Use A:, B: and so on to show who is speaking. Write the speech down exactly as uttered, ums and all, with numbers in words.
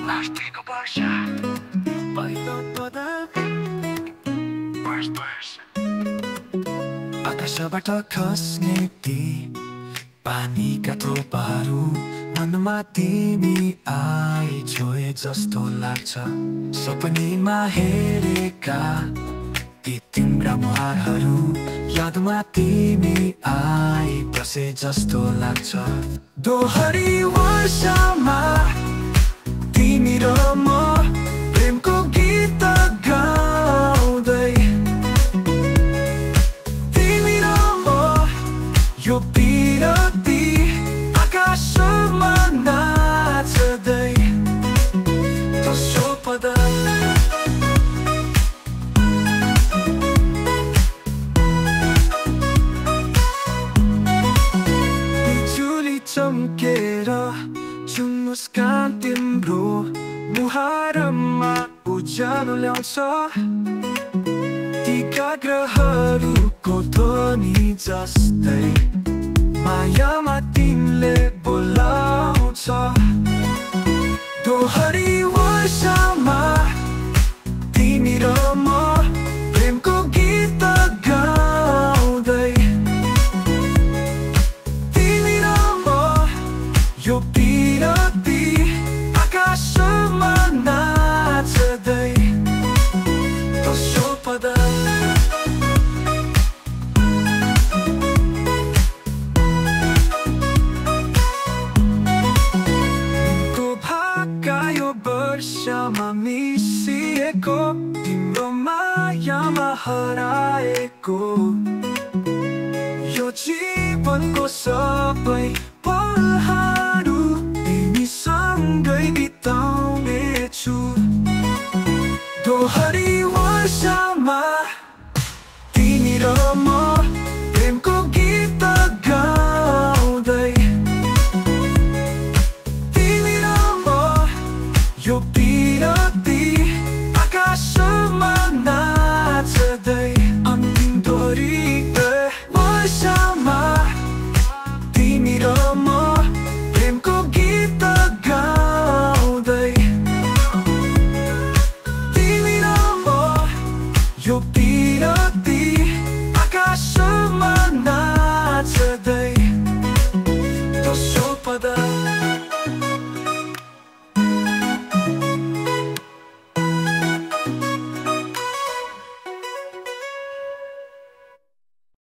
A: Piratiko Barsha. Bars, bars. आकाशबाट खस्ने ती पानीका थोपाहरू मनमा तिमी आइछोए जस्तो लाग्छ। सपनीमा हेरेका ती तिम्रा मुहारहरू यादमा तिमी आइबसे जस्तो लाग्छ। दोहरी वर्षामा तिमी र म प्रेमको गीत गाउँदै, तिमी र म यो पिरती आकाशमा नाच्दै तसो पद बिजुली चम्केर जुन मुस्कान तिम्रो मुहारमा उज्यालो ल्याउँछ। ती ग्रहहरूको ध्वनि जस्तै मायामा तिमीले बोलाउँछ। दोहरी वर्षामा तिमी र म प्रेमको गीत गाउँदै, तिमी र म यो पिरती आकाशमा नाच्दै तसो पद वर्षामा मिसिएको तिम्रो मायामा हराएको यो जीवनको सबै